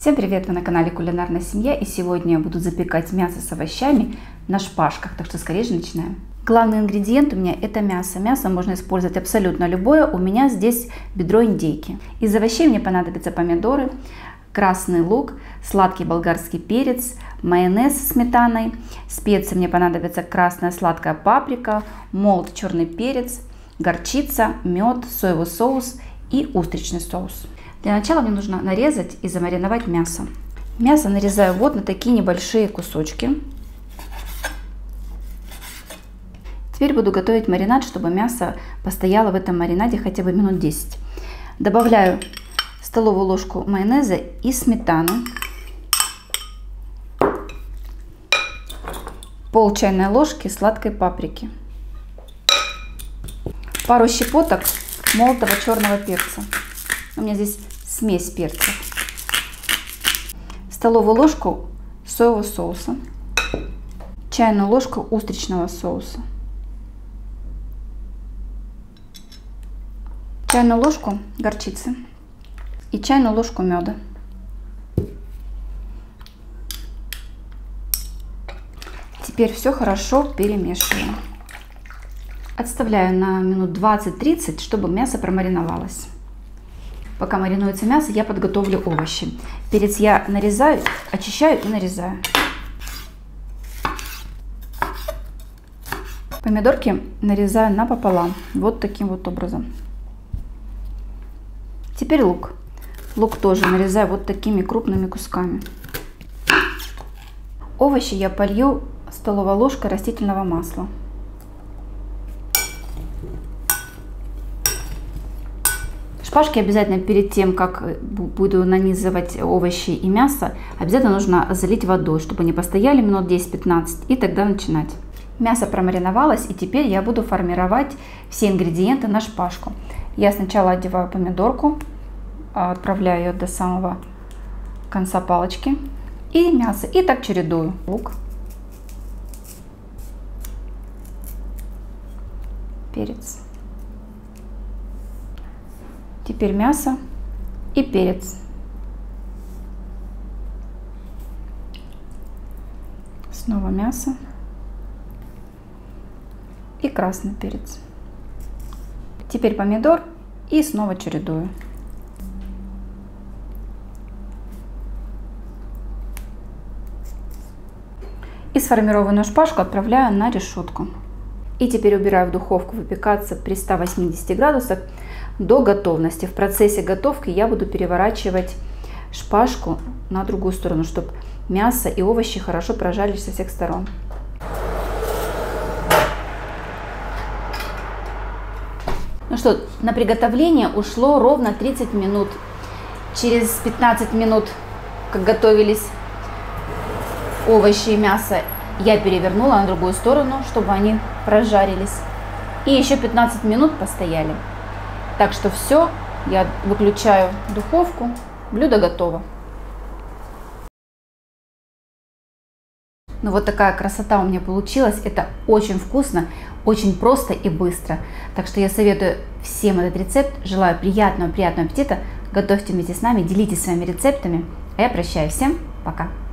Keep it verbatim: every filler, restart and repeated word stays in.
Всем привет! Вы на канале Кулинарная семья, и сегодня я буду запекать мясо с овощами на шпажках, так что скорее же начинаем. Главный ингредиент у меня это мясо. Мясо можно использовать абсолютно любое, у меня здесь бедро индейки. Из овощей мне понадобятся помидоры, красный лук, сладкий болгарский перец, майонез с сметаной, специи мне понадобится красная сладкая паприка, молотый черный перец, горчица, мед, соевый соус и устричный соус. Для начала мне нужно нарезать и замариновать мясо. Мясо нарезаю вот на такие небольшие кусочки. Теперь буду готовить маринад, чтобы мясо постояло в этом маринаде хотя бы минут десять. Добавляю столовую ложку майонеза и сметаны, пол чайной ложки сладкой паприки, пару щепоток молотого черного перца. У меня здесь смесь перцев, столовую ложку соевого соуса, чайную ложку устричного соуса, чайную ложку горчицы и чайную ложку меда. Теперь все хорошо перемешиваем. Отставляю на минут двадцать-тридцать, чтобы мясо промариновалось. Пока маринуется мясо, я подготовлю овощи. Перец я нарезаю, очищаю и нарезаю. Помидорки нарезаю напополам, вот таким вот образом. Теперь лук. Лук тоже нарезаю вот такими крупными кусками. Овощи я полью столовой ложкой растительного масла. Шпажки обязательно перед тем, как буду нанизывать овощи и мясо, обязательно нужно залить водой, чтобы они постояли минут десять-пятнадцать, и тогда начинать. Мясо промариновалось, и теперь я буду формировать все ингредиенты на шпажку. Я сначала одеваю помидорку, отправляю ее до самого конца палочки, и мясо, и так чередую. Лук, перец. Теперь мясо и перец. Снова мясо и красный перец. Теперь помидор и снова чередую. И сформированную шпажку отправляю на решетку. И теперь убираю в духовку выпекаться при ста восьмидесяти градусах до готовности. В процессе готовки я буду переворачивать шпажку на другую сторону, чтобы мясо и овощи хорошо прожарились со всех сторон. Ну что, на приготовление ушло ровно тридцать минут. Через пятнадцать минут, как готовились овощи и мясо, я перевернула на другую сторону, чтобы они прожарились. И еще пятнадцать минут постояли. Так что все, я выключаю духовку, блюдо готово. Ну вот такая красота у меня получилась. Это очень вкусно, очень просто и быстро. Так что я советую всем этот рецепт. Желаю приятного, приятного аппетита. Готовьте вместе с нами, делитесь своими рецептами. А я прощаюсь. Всем пока!